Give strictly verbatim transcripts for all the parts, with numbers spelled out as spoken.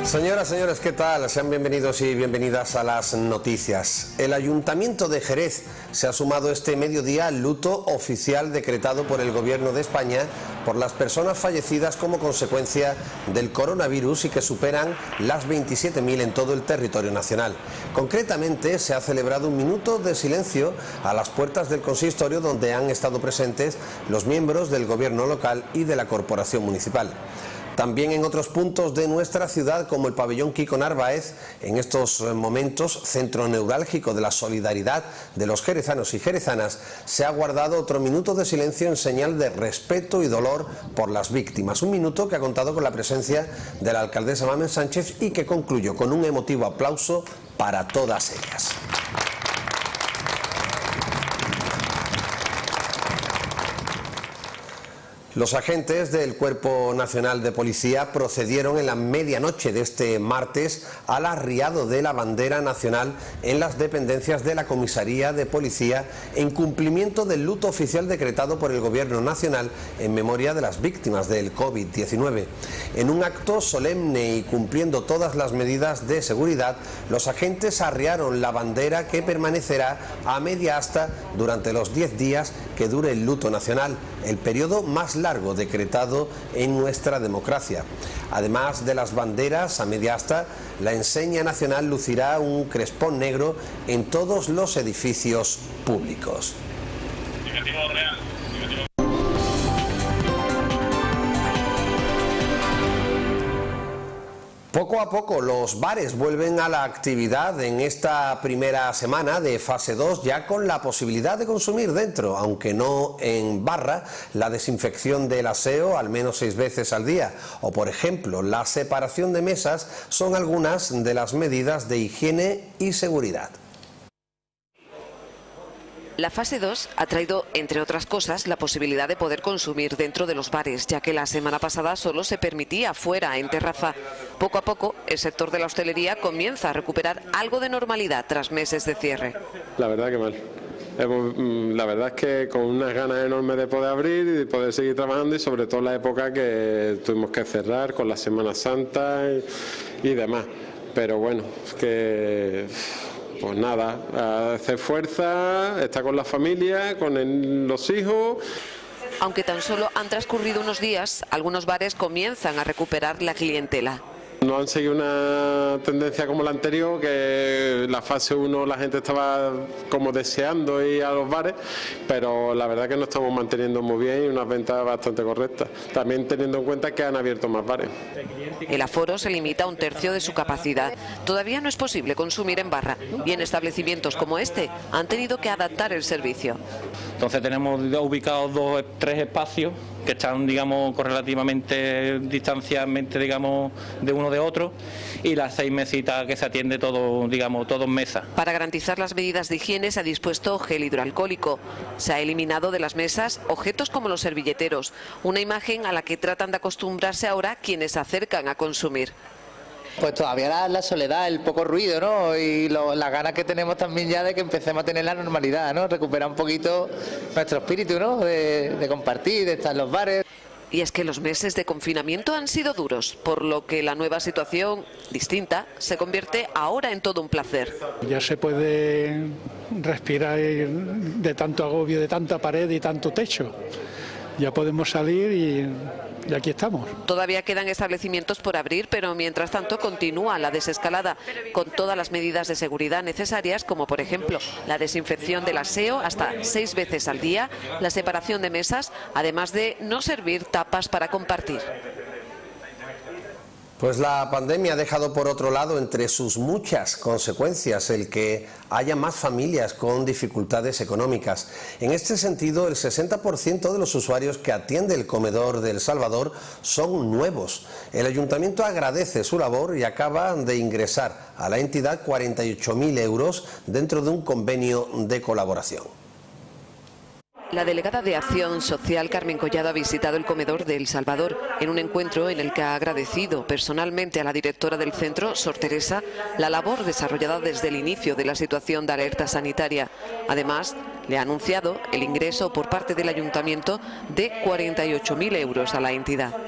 Señoras, señores, ¿qué tal? Sean bienvenidos y bienvenidas a las noticias. El Ayuntamiento de Jerez se ha sumado este mediodía al luto oficial decretado por el Gobierno de España por las personas fallecidas como consecuencia del coronavirus y que superan las veintisiete mil en todo el territorio nacional. Concretamente, se ha celebrado un minuto de silencio a las puertas del consistorio, donde han estado presentes los miembros del Gobierno local y de la Corporación Municipal. También en otros puntos de nuestra ciudad, como el pabellón Quico Narváez, en estos momentos centro neurálgico de la solidaridad de los jerezanos y jerezanas, se ha guardado otro minuto de silencio en señal de respeto y dolor por las víctimas. Un minuto que ha contado con la presencia de la alcaldesa Mamen Sánchez y que concluyó con un emotivo aplauso para todas ellas. Los agentes del Cuerpo Nacional de Policía procedieron en la medianoche de este martes al arriado de la bandera nacional en las dependencias de la Comisaría de Policía en cumplimiento del luto oficial decretado por el Gobierno Nacional en memoria de las víctimas del COVID diecinueve. En un acto solemne y cumpliendo todas las medidas de seguridad, los agentes arriaron la bandera que permanecerá a media asta durante los diez días que dure el luto nacional, el periodo más largo decretado en nuestra democracia. Además de las banderas a media asta, la enseña nacional lucirá un crespón negro en todos los edificios públicos. Poco a poco los bares vuelven a la actividad en esta primera semana de fase dos, ya con la posibilidad de consumir dentro, aunque no en barra, la desinfección del aseo al menos seis veces al día, o por ejemplo la separación de mesas, son algunas de las medidas de higiene y seguridad. La fase dos ha traído, entre otras cosas, la posibilidad de poder consumir dentro de los bares, ya que la semana pasada solo se permitía fuera, en terraza. Poco a poco, el sector de la hostelería comienza a recuperar algo de normalidad tras meses de cierre. La verdad que mal. La verdad es que con unas ganas enormes de poder abrir y de poder seguir trabajando, y sobre todo en la época que tuvimos que cerrar con la Semana Santa y, y demás. Pero bueno, es que... Pues nada, hacer fuerza, estar con la familia, con el, los hijos. Aunque tan solo han transcurrido unos días, algunos bares comienzan a recuperar la clientela. No han seguido una tendencia como la anterior, que la fase uno la gente estaba como deseando ir a los bares, pero la verdad que nos estamos manteniendo muy bien y unas ventas bastante correctas, también teniendo en cuenta que han abierto más bares. El aforo se limita a un tercio de su capacidad. Todavía no es posible consumir en barra y en establecimientos como este han tenido que adaptar el servicio. Entonces tenemos ubicados dos, tres espacios que están, digamos, correlativamente distanciadamente, digamos, de uno de otro, y las seis mesitas que se atiende todo, digamos, todo en mesa. Para garantizar las medidas de higiene se ha dispuesto gel hidroalcohólico. Se ha eliminado de las mesas objetos como los servilleteros, una imagen a la que tratan de acostumbrarse ahora quienes se acercan a consumir. Pues todavía la, la soledad, el poco ruido, ¿no? Y lo, las ganas que tenemos también ya de que empecemos a tener la normalidad, ¿no? Recuperar un poquito nuestro espíritu, ¿no? De, de compartir, de estar en los bares. Y es que los meses de confinamiento han sido duros, por lo que la nueva situación, distinta, se convierte ahora en todo un placer. Ya se puede respirar de tanto agobio, de tanta pared y tanto techo. Ya podemos salir y... Y aquí estamos. Todavía quedan establecimientos por abrir, pero mientras tanto continúa la desescalada, con todas las medidas de seguridad necesarias, como por ejemplo la desinfección del aseo hasta seis veces al día, la separación de mesas, además de no servir tapas para compartir. Pues la pandemia ha dejado por otro lado entre sus muchas consecuencias el que haya más familias con dificultades económicas. En este sentido, el sesenta por ciento de los usuarios que atiende el comedor de El Salvador son nuevos. El ayuntamiento agradece su labor y acaba de ingresar a la entidad cuarenta y ocho mil euros dentro de un convenio de colaboración. La delegada de Acción Social, Carmen Collado, ha visitado el comedor de El Salvador en un encuentro en el que ha agradecido personalmente a la directora del centro, Sor Teresa, la labor desarrollada desde el inicio de la situación de alerta sanitaria. Además, le ha anunciado el ingreso por parte del ayuntamiento de cuarenta y ocho mil euros a la entidad.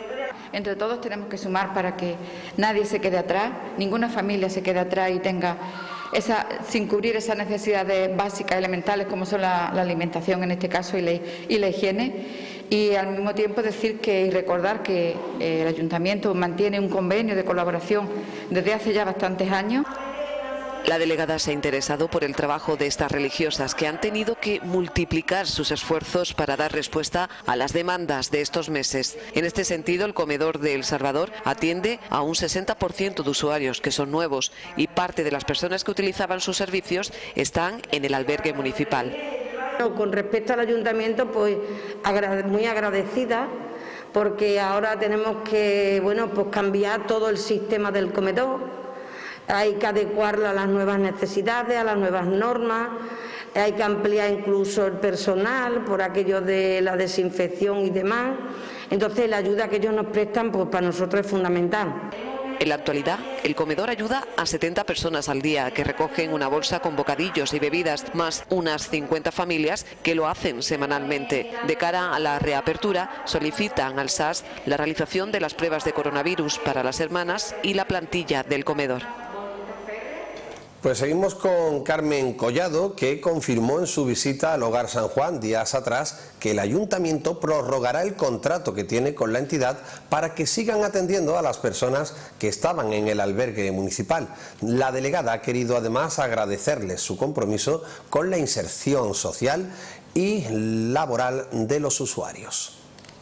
Entre todos tenemos que sumar para que nadie se quede atrás, ninguna familia se quede atrás y tenga esa, sin cubrir esas necesidades básicas, elementales, como son la, la alimentación en este caso y la, y la higiene. Y al mismo tiempo decir que y recordar que eh, el Ayuntamiento mantiene un convenio de colaboración desde hace ya bastantes años. La delegada se ha interesado por el trabajo de estas religiosas que han tenido que multiplicar sus esfuerzos para dar respuesta a las demandas de estos meses. En este sentido, el comedor de El Salvador atiende a un sesenta por ciento de usuarios que son nuevos y parte de las personas que utilizaban sus servicios están en el albergue municipal. Con respecto al ayuntamiento, pues muy agradecida, porque ahora tenemos que, bueno, pues cambiar todo el sistema del comedor. Hay que adecuarlo a las nuevas necesidades, a las nuevas normas, hay que ampliar incluso el personal por aquello de la desinfección y demás. Entonces la ayuda que ellos nos prestan, pues para nosotros es fundamental. En la actualidad, el comedor ayuda a setenta personas al día que recogen una bolsa con bocadillos y bebidas, más unas cincuenta familias que lo hacen semanalmente. De cara a la reapertura, solicitan al S A S la realización de las pruebas de coronavirus para las hermanas y la plantilla del comedor. Pues seguimos con Carmen Collado, que confirmó en su visita al Hogar San Juan días atrás que el ayuntamiento prorrogará el contrato que tiene con la entidad para que sigan atendiendo a las personas que estaban en el albergue municipal. La delegada ha querido además agradecerles su compromiso con la inserción social y laboral de los usuarios.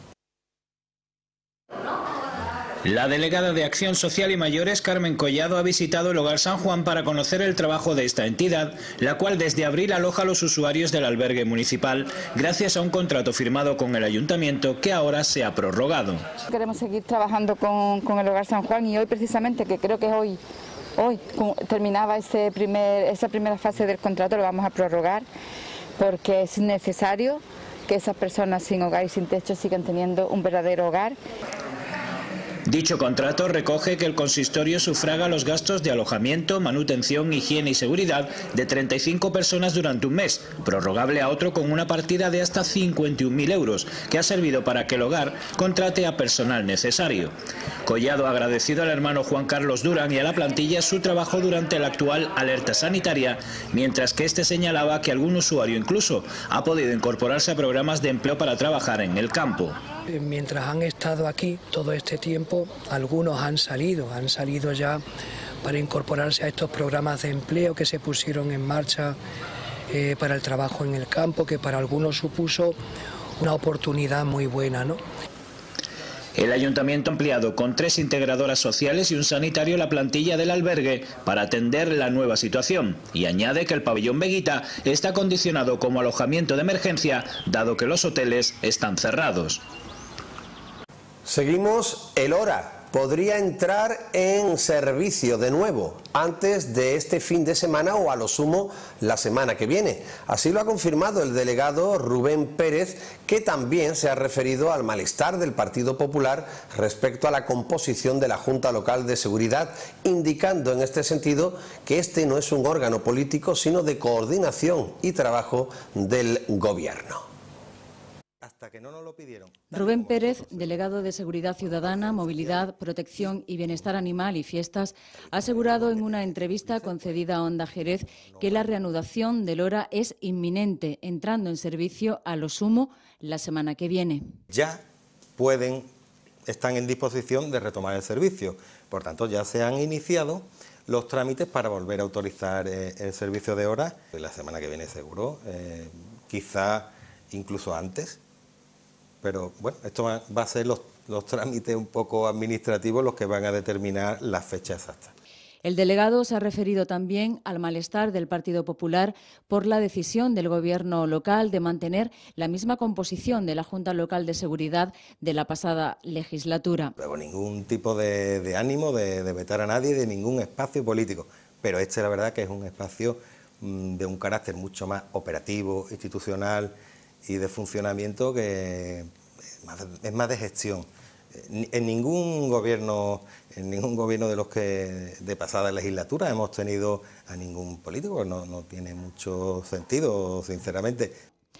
La delegada de Acción Social y Mayores, Carmen Collado, ha visitado el Hogar San Juan para conocer el trabajo de esta entidad, la cual desde abril aloja a los usuarios del albergue municipal, gracias a un contrato firmado con el ayuntamiento que ahora se ha prorrogado. Queremos seguir trabajando con, con el Hogar San Juan y hoy precisamente, que creo que hoy, hoy terminaba ese primer, esa primera fase del contrato, lo vamos a prorrogar porque es necesario que esas personas sin hogar y sin techo sigan teniendo un verdadero hogar. Dicho contrato recoge que el consistorio sufraga los gastos de alojamiento, manutención, higiene y seguridad de treinta y cinco personas durante un mes, prorrogable a otro con una partida de hasta cincuenta y un mil euros, que ha servido para que el hogar contrate a personal necesario. Collado ha agradecido al hermano Juan Carlos Durán y a la plantilla su trabajo durante la actual alerta sanitaria, mientras que este señalaba que algún usuario incluso ha podido incorporarse a programas de empleo para trabajar en el campo. Mientras han estado aquí todo este tiempo, algunos han salido, han salido ya para incorporarse a estos programas de empleo que se pusieron en marcha eh, para el trabajo en el campo, que para algunos supuso una oportunidad muy buena, ¿no? El ayuntamiento ha ampliado con tres integradoras sociales y un sanitario la plantilla del albergue para atender la nueva situación y añade que el pabellón Veguita está condicionado como alojamiento de emergencia, dado que los hoteles están cerrados. Seguimos. El Hora podría entrar en servicio de nuevo antes de este fin de semana o a lo sumo la semana que viene. Así lo ha confirmado el delegado Rubén Pérez, que también se ha referido al malestar del Partido Popular respecto a la composición de la Junta Local de Seguridad, indicando en este sentido que este no es un órgano político, sino de coordinación y trabajo del Gobierno. Hasta que no nos lo pidieron. Rubén Pérez, delegado de Seguridad Ciudadana, Movilidad, Protección y Bienestar Animal y Fiestas, ha asegurado en una entrevista concedida a Onda Jerez que la reanudación del Hora es inminente, entrando en servicio a lo sumo la semana que viene. Ya pueden, están en disposición de retomar el servicio. Por tanto, ya se han iniciado los trámites para volver a autorizar eh, el servicio de Hora. La semana que viene seguro, eh, quizá incluso antes. Pero bueno, esto va, va a ser los, los trámites un poco administrativos los que van a determinar la fecha exacta. El delegado se ha referido también al malestar del Partido Popular por la decisión del Gobierno local de mantener la misma composición de la Junta Local de Seguridad de la pasada legislatura. Luego ningún tipo de, de ánimo de, de vetar a nadie de ningún espacio político, pero este la verdad que es un espacio mmm, de un carácter mucho más operativo, institucional y de funcionamiento, que es más, es más de gestión. En ningún gobierno, en ningún gobierno de los que de pasada legislatura hemos tenido a ningún político, no, no tiene mucho sentido, sinceramente.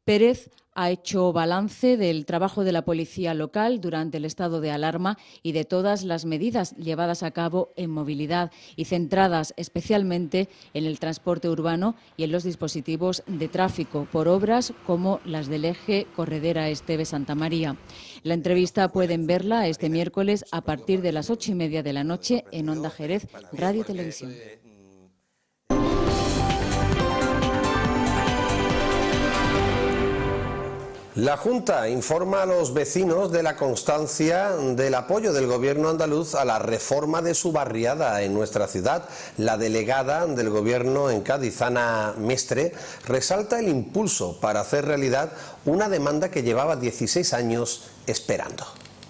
Pérez ha hecho balance del trabajo de la policía local durante el estado de alarma y de todas las medidas llevadas a cabo en movilidad y centradas especialmente en el transporte urbano y en los dispositivos de tráfico por obras como las del eje Corredera Esteve-Santa María. La entrevista pueden verla este miércoles a partir de las ocho y media de la noche en Onda Jerez, Radio Televisión. La Junta informa a los vecinos de la constancia del apoyo del Gobierno andaluz a la reforma de su barriada en nuestra ciudad. La delegada del Gobierno en Cádiz, Ana Mestre, resalta el impulso para hacer realidad una demanda que llevaba dieciséis años esperando.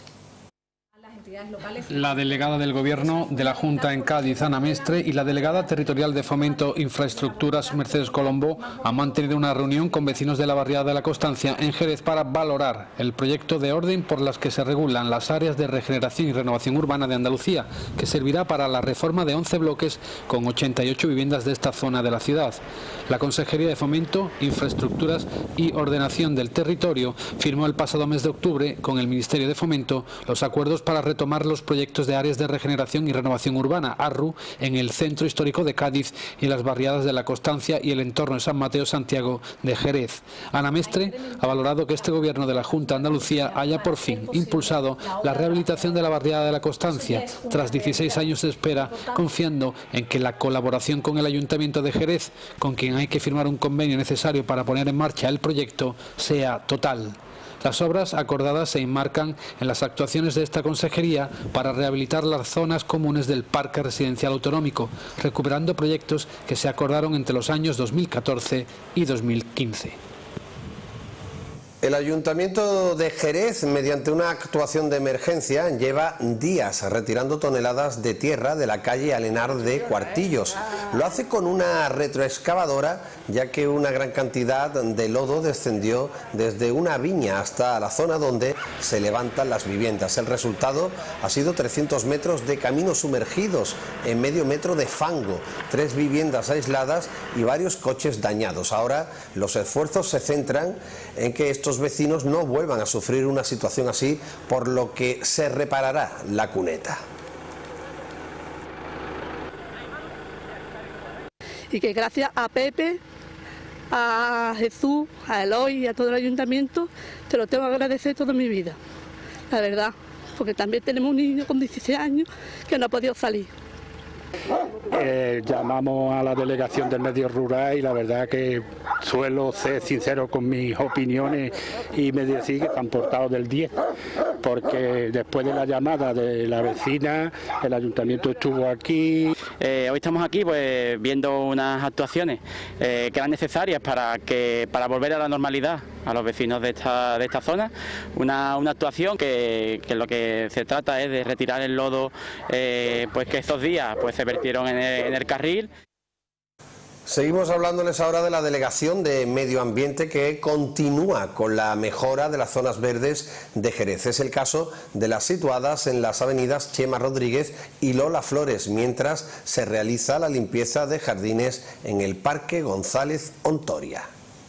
La delegada del Gobierno de la Junta en Cádiz, Ana Mestre, y la delegada territorial de Fomento Infraestructuras, Mercedes Colombo, han mantenido una reunión con vecinos de la barriada de la Constancia en Jerez para valorar el proyecto de orden por las que se regulan las áreas de regeneración y renovación urbana de Andalucía, que servirá para la reforma de once bloques con ochenta y ocho viviendas de esta zona de la ciudad. La Consejería de Fomento, Infraestructuras y Ordenación del Territorio firmó el pasado mes de octubre con el Ministerio de Fomento los acuerdos para retomar los proyectos de áreas de regeneración y renovación urbana, A R R U, en el centro histórico de Cádiz y las barriadas de la Constancia y el entorno de San Mateo Santiago de Jerez. Ana Mestre ha valorado que este Gobierno de la Junta de Andalucía haya por fin impulsado la rehabilitación de la barriada de la Constancia tras dieciséis años de espera, confiando en que la colaboración con el Ayuntamiento de Jerez, con quien hay que firmar un convenio necesario para poner en marcha el proyecto, sea total. Las obras acordadas se enmarcan en las actuaciones de esta consejería para rehabilitar las zonas comunes del Parque Residencial Autonómico, recuperando proyectos que se acordaron entre los años dos mil catorce y dos mil quince. El Ayuntamiento de Jerez, mediante una actuación de emergencia, lleva días retirando toneladas de tierra de la calle Alenar de Cuartillos. Lo hace con una retroexcavadora, ya que una gran cantidad de lodo descendió desde una viña hasta la zona donde se levantan las viviendas. El resultado ha sido trescientos metros de caminos sumergidos en medio metro de fango, tres viviendas aisladas y varios coches dañados. Ahora los esfuerzos se centran en que estos vecinos no vuelvan a sufrir una situación así, por lo que se reparará la cuneta. Y que gracias a Pepe, a Jesús, a Eloy y a todo el ayuntamiento, te lo tengo que agradecer toda mi vida, la verdad, porque también tenemos un niño con dieciséis años que no ha podido salir. Eh, llamamos a la delegación del medio rural y la verdad que suelo ser sincero con mis opiniones y me decir que se han portado del diez, porque después de la llamada de la vecina el ayuntamiento estuvo aquí. Eh, hoy estamos aquí pues viendo unas actuaciones eh, que eran necesarias para que para volver a la normalidad a los vecinos de esta de esta zona, una, una actuación que, que lo que se trata es de retirar el lodo eh, pues que estos días pues se vertieron en el, en el carril. Seguimos hablándoles ahora de la Delegación de Medio Ambiente, que continúa con la mejora de las zonas verdes de Jerez. Es el caso de las situadas en las avenidas Chema Rodríguez y Lola Flores, mientras se realiza la limpieza de jardines en el Parque González Ontoria.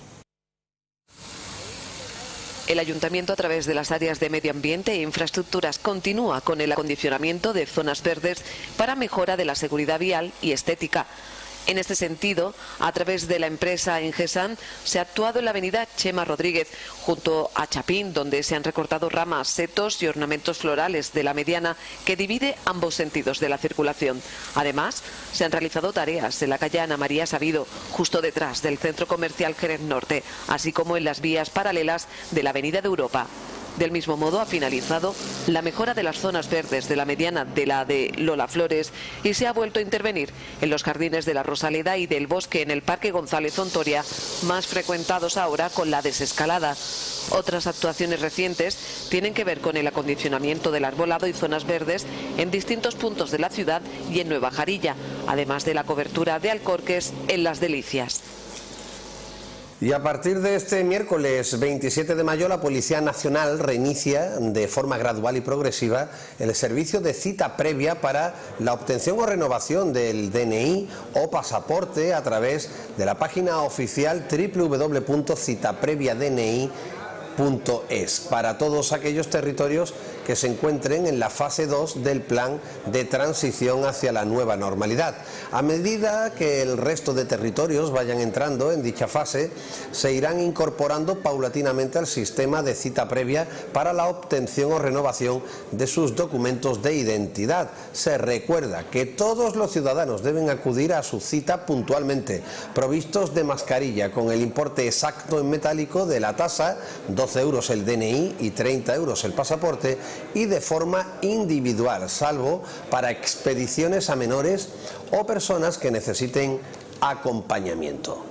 El Ayuntamiento, a través de las áreas de Medio Ambiente e Infraestructuras, continúa con el acondicionamiento de zonas verdes para mejora de la seguridad vial y estética. En este sentido, a través de la empresa Engesan, se ha actuado en la avenida Chema Rodríguez, junto a Chapín, donde se han recortado ramas, setos y ornamentos florales de la mediana que divide ambos sentidos de la circulación. Además, se han realizado tareas en la calle Ana María Sabido, justo detrás del Centro Comercial Jerez Norte, así como en las vías paralelas de la Avenida de Europa. Del mismo modo, ha finalizado la mejora de las zonas verdes de la mediana de la de Lola Flores y se ha vuelto a intervenir en los jardines de la Rosaleda y del Bosque en el Parque González Ontoria, más frecuentados ahora con la desescalada. Otras actuaciones recientes tienen que ver con el acondicionamiento del arbolado y zonas verdes en distintos puntos de la ciudad y en Nueva Jarilla, además de la cobertura de alcorques en Las Delicias. Y a partir de este miércoles veintisiete de mayo, la Policía Nacional reinicia de forma gradual y progresiva el servicio de cita previa para la obtención o renovación del D N I o pasaporte a través de la página oficial doble u doble u doble u punto cita previa d n i punto es para todos aquellos territorios que se encuentren en la fase dos del plan de transición hacia la nueva normalidad. A medida que el resto de territorios vayan entrando en dicha fase, se irán incorporando paulatinamente al sistema de cita previa para la obtención o renovación de sus documentos de identidad. Se recuerda que todos los ciudadanos deben acudir a su cita puntualmente, provistos de mascarilla con el importe exacto en metálico de la tasa, doce euros el D N I y treinta euros el pasaporte, y de forma individual, salvo para expediciones a menores o personas que necesiten acompañamiento.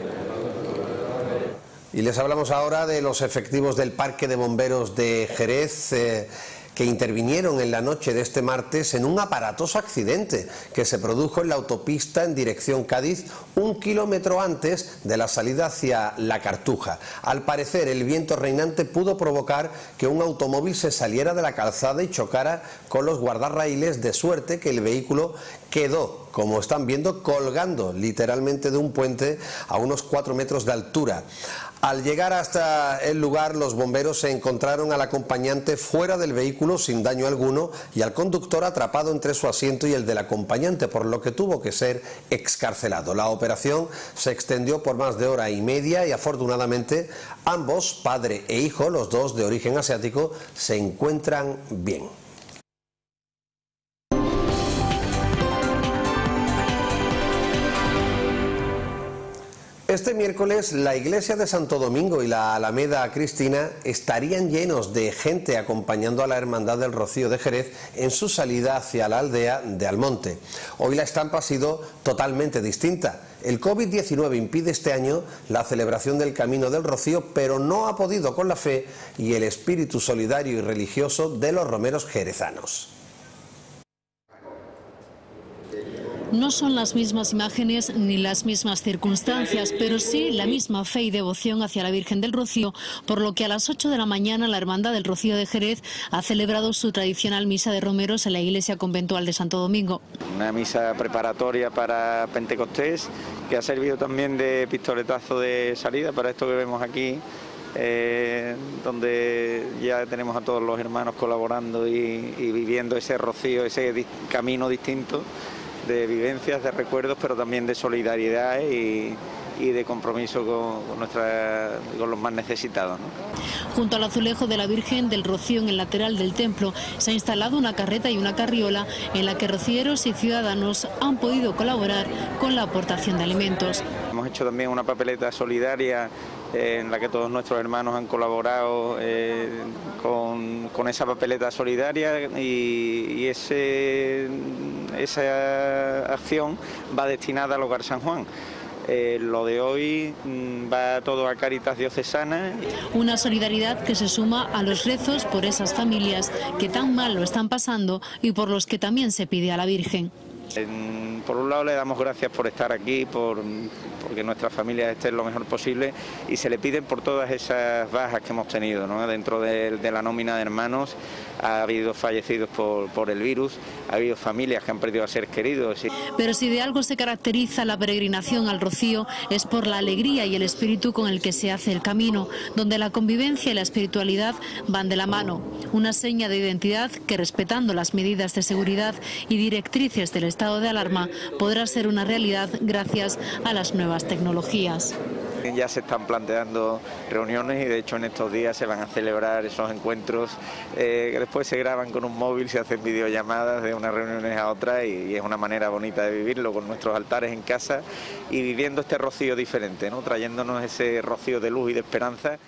Y les hablamos ahora de los efectivos del Parque de Bomberos de Jerez, eh, que intervinieron en la noche de este martes en un aparatoso accidente que se produjo en la autopista en dirección Cádiz, un kilómetro antes de la salida hacia La Cartuja. Al parecer, el viento reinante pudo provocar que un automóvil se saliera de la calzada y chocara con los guardarraíles, de suerte que el vehículo quedó, como están viendo, colgando literalmente de un puente a unos cuatro metros de altura. Al llegar hasta el lugar, los bomberos se encontraron al acompañante fuera del vehículo sin daño alguno y al conductor atrapado entre su asiento y el del acompañante, por lo que tuvo que ser excarcelado. La operación se extendió por más de hora y media y afortunadamente ambos, padre e hijo, los dos de origen asiático, se encuentran bien. Este miércoles la iglesia de Santo Domingo y la Alameda Cristina estarían llenos de gente acompañando a la Hermandad del Rocío de Jerez en su salida hacia la aldea de Almonte. Hoy la estampa ha sido totalmente distinta. El COVID diecinueve impide este año la celebración del Camino del Rocío, pero no ha podido con la fe y el espíritu solidario y religioso de los romeros jerezanos. No son las mismas imágenes ni las mismas circunstancias, pero sí la misma fe y devoción hacia la Virgen del Rocío, por lo que a las ocho de la mañana la Hermandad del Rocío de Jerez ha celebrado su tradicional misa de romeros en la iglesia conventual de Santo Domingo. Una misa preparatoria para Pentecostés, que ha servido también de pistoletazo de salida para esto que vemos aquí, eh, donde ya tenemos a todos los hermanos colaborando y, y viviendo ese rocío, ese di- camino distinto de vivencias, de recuerdos, pero también de solidaridad y, y de compromiso con, con, nuestra, con los más necesitados, ¿no? Junto al azulejo de la Virgen del Rocío en el lateral del templo se ha instalado una carreta y una carriola en la que rocieros y ciudadanos han podido colaborar con la aportación de alimentos. Hemos hecho también una papeleta solidaria eh, en la que todos nuestros hermanos han colaborado eh, con, con esa papeleta solidaria y, y ese, esa acción va destinada al Hogar San Juan. Eh, lo de hoy mmm, va todo a Cáritas Diocesana. Una solidaridad que se suma a los rezos por esas familias que tan mal lo están pasando y por los que también se pide a la Virgen. En, por un lado le damos gracias por estar aquí, por porque nuestras familias estén lo mejor posible, y se le piden por todas esas bajas que hemos tenido, ¿no? Dentro de, de la nómina de hermanos ha habido fallecidos por, por el virus, ha habido familias que han perdido a seres queridos. Y... Pero si de algo se caracteriza la peregrinación al Rocío es por la alegría y el espíritu con el que se hace el camino, donde la convivencia y la espiritualidad van de la mano. Una seña de identidad que, respetando las medidas de seguridad y directrices del estado de alarma, podrá ser una realidad gracias a las nuevas tecnologías. Ya se están planteando reuniones y de hecho en estos días se van a celebrar esos encuentros eh, que después se graban con un móvil, se hacen videollamadas de unas reuniones a otras y, y es una manera bonita de vivirlo con nuestros altares en casa y viviendo este rocío diferente, ¿no? Trayéndonos ese rocío de luz y de esperanza.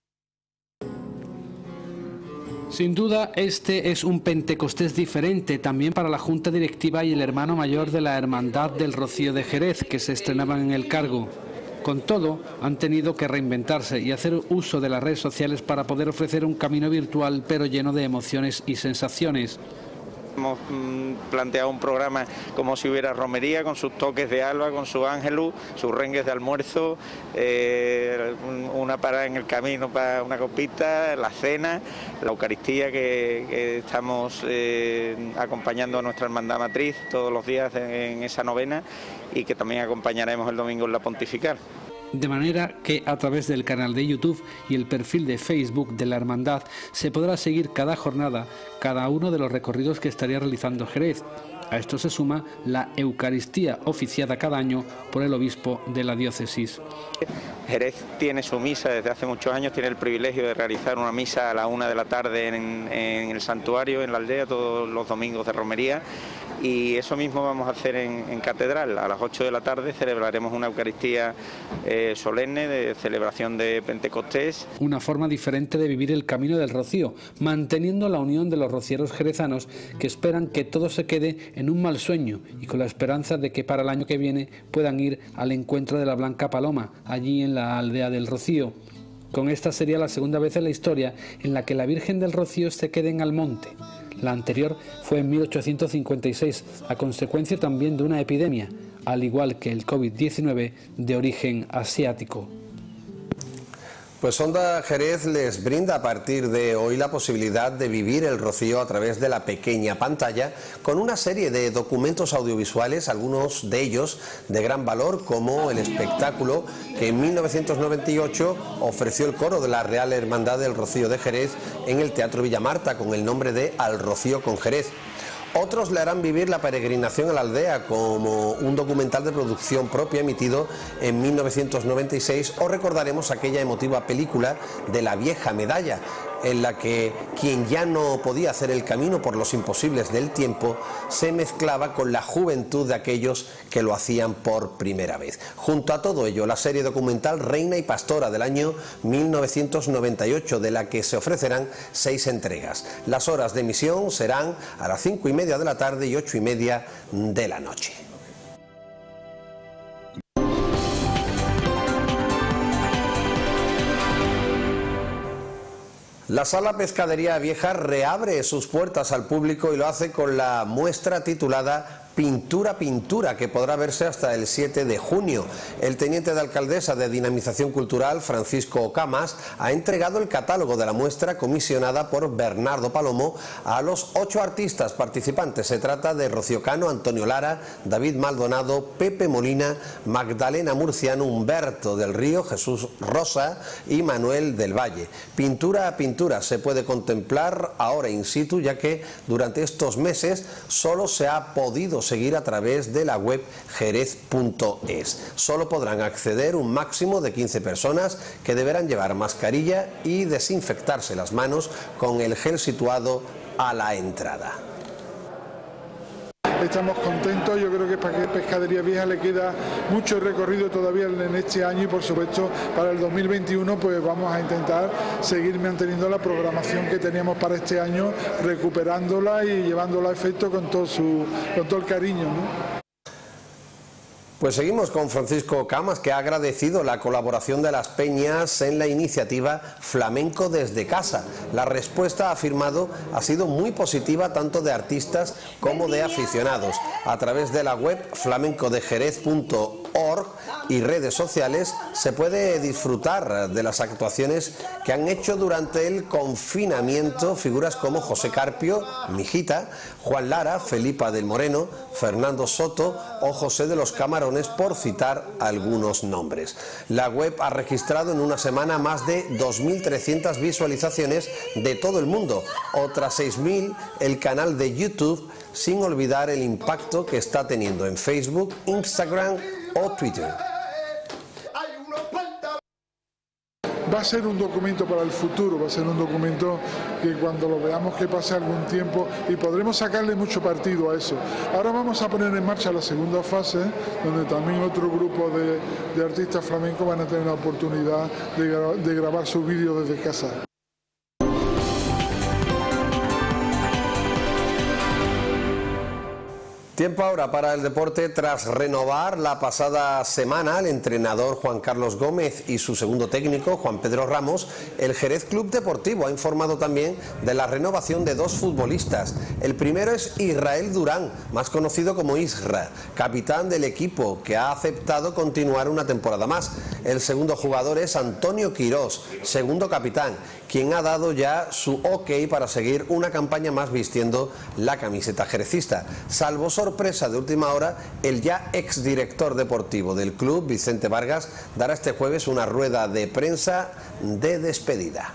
Sin duda, este es un Pentecostés diferente también para la Junta Directiva y el hermano mayor de la Hermandad del Rocío de Jerez, que se estrenaban en el cargo. Con todo, han tenido que reinventarse y hacer uso de las redes sociales para poder ofrecer un camino virtual, pero lleno de emociones y sensaciones. Hemos mm, planteado un programa como si hubiera romería, con sus toques de alba, con su ángelus, sus rengues de almuerzo, eh, una parada en el camino para una copita, la cena, la Eucaristía que, que estamos eh, acompañando a nuestra hermandad matriz todos los días en esa novena y que también acompañaremos el domingo en la pontifical. De manera que a través del canal de YouTube y el perfil de Facebook de la Hermandad se podrá seguir cada jornada, cada uno de los recorridos que estaría realizando Jerez. A esto se suma la Eucaristía oficiada cada año por el obispo de la diócesis. Jerez tiene su misa desde hace muchos años, tiene el privilegio de realizar una misa a la una de la tarde en, en el santuario, en la aldea, todos los domingos de romería. Y eso mismo vamos a hacer en, en Catedral. A las ocho de la tarde celebraremos una Eucaristía eh, solemne de celebración de Pentecostés. Una forma diferente de vivir el Camino del Rocío, manteniendo la unión de los rocieros jerezanos que esperan que todo se quede en un mal sueño y con la esperanza de que para el año que viene puedan ir al encuentro de la Blanca Paloma, allí en la aldea del Rocío. Con esta sería la segunda vez en la historia en la que la Virgen del Rocío se quede en Almonte. La anterior fue en mil ochocientos cincuenta y seis, a consecuencia también de una epidemia, al igual que el COVID diecinueve de origen asiático. Pues Onda Jerez les brinda a partir de hoy la posibilidad de vivir el Rocío a través de la pequeña pantalla con una serie de documentos audiovisuales, algunos de ellos de gran valor, como el espectáculo que en mil novecientos noventa y ocho ofreció el coro de la Real Hermandad del Rocío de Jerez en el Teatro Villamarta con el nombre de Al Rocío con Jerez. Otros le harán vivir la peregrinación a la aldea como un documental de producción propia emitido en mil novecientos noventa y seis, o recordaremos aquella emotiva película de La Vieja Medalla, en la que quien ya no podía hacer el camino por los imposibles del tiempo se mezclaba con la juventud de aquellos que lo hacían por primera vez. Junto a todo ello, la serie documental Reina y Pastora del año mil novecientos noventa y ocho, de la que se ofrecerán seis entregas. Las horas de emisión serán a las cinco y media de la tarde y ocho y media de la noche. La Sala Pescadería Vieja reabre sus puertas al público y lo hace con la muestra titulada Pintura, Pintura, que podrá verse hasta el siete de junio. El teniente de alcaldesa de Dinamización Cultural, Francisco Camas, ha entregado el catálogo de la muestra comisionada por Bernardo Palomo a los ocho artistas participantes. Se trata de Rocío Cano, Antonio Lara, David Maldonado, Pepe Molina, Magdalena Murciano, Humberto del Río, Jesús Rosa y Manuel del Valle. Pintura a Pintura se puede contemplar ahora in situ, ya que durante estos meses solo se ha podido seguir a través de la web jerez punto es. Solo podrán acceder un máximo de quince personas, que deberán llevar mascarilla y desinfectarse las manos con el gel situado a la entrada. Estamos contentos, yo creo que para Pescadería Vieja le queda mucho recorrido todavía en este año y por supuesto para el dos mil veintiuno pues vamos a intentar seguir manteniendo la programación que teníamos para este año, recuperándola y llevándola a efecto con todo, su, con todo el cariño, ¿no? Pues seguimos con Francisco Camas, que ha agradecido la colaboración de las peñas en la iniciativa Flamenco desde Casa. La respuesta, ha afirmado, ha sido muy positiva tanto de artistas como de aficionados. A través de la web flamenco de jerez punto org y redes sociales se puede disfrutar de las actuaciones que han hecho durante el confinamiento figuras como José Carpio, Mijita, Juan Lara, Felipa del Moreno, Fernando Soto o José de los Camarones, por citar algunos nombres. La web ha registrado en una semana más de dos mil trescientas visualizaciones de todo el mundo, otras seis mil el canal de YouTube, sin olvidar el impacto que está teniendo en Facebook, Instagram o Twitter. Va a ser un documento para el futuro, va a ser un documento que cuando lo veamos que pase algún tiempo y podremos sacarle mucho partido a eso. Ahora vamos a poner en marcha la segunda fase, donde también otro grupo de, de artistas flamencos van a tener la oportunidad de, de grabar sus vídeos desde casa. Tiempo ahora para el deporte. Tras renovar la pasada semana el entrenador Juan Carlos Gómez y su segundo técnico Juan Pedro Ramos, el Jerez Club Deportivo ha informado también de la renovación de dos futbolistas. El primero es Israel Durán, más conocido como Isra, capitán del equipo, que ha aceptado continuar una temporada más. El segundo jugador es Antonio Quirós, segundo capitán, quien ha dado ya su ok para seguir una campaña más vistiendo la camiseta jerecista. Salvo sorpresa de última hora, el ya exdirector deportivo del club, Vicente Vargas, dará este jueves una rueda de prensa de despedida.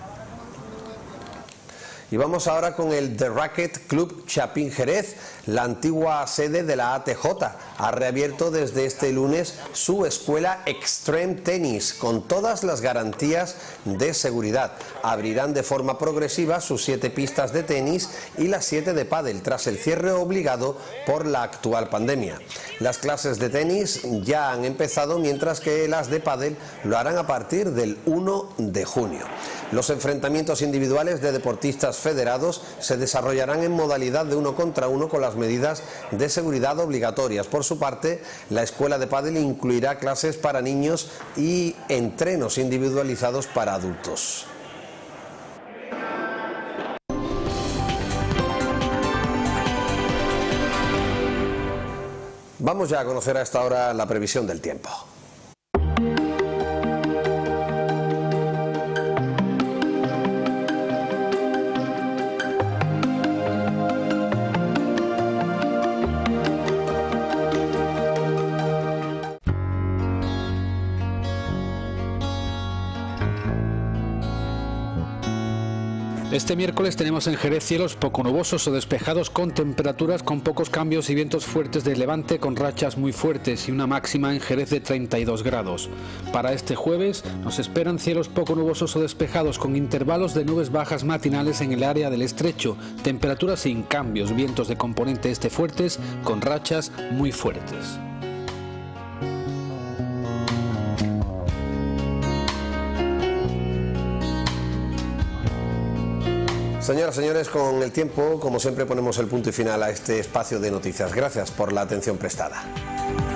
Y vamos ahora con el The Racket Club Chapín Jerez. La antigua sede de la A T J ha reabierto desde este lunes su escuela Extreme Tennis con todas las garantías de seguridad. Abrirán de forma progresiva sus siete pistas de tenis y las siete de pádel tras el cierre obligado por la actual pandemia. Las clases de tenis ya han empezado, mientras que las de pádel lo harán a partir del uno de junio. Los enfrentamientos individuales de deportistas federados se desarrollarán en modalidad de uno contra uno con las medidas de seguridad obligatorias. Por su parte, la escuela de pádel incluirá clases para niños y entrenos individualizados para adultos. Vamos ya a conocer a esta hora la previsión del tiempo. Este miércoles tenemos en Jerez cielos poco nubosos o despejados con temperaturas con pocos cambios y vientos fuertes de levante con rachas muy fuertes y una máxima en Jerez de treinta y dos grados. Para este jueves nos esperan cielos poco nubosos o despejados con intervalos de nubes bajas matinales en el área del estrecho, temperaturas sin cambios, vientos de componente este fuertes con rachas muy fuertes. Señoras, señores, con el tiempo, como siempre, ponemos el punto y final a este espacio de noticias. Gracias por la atención prestada.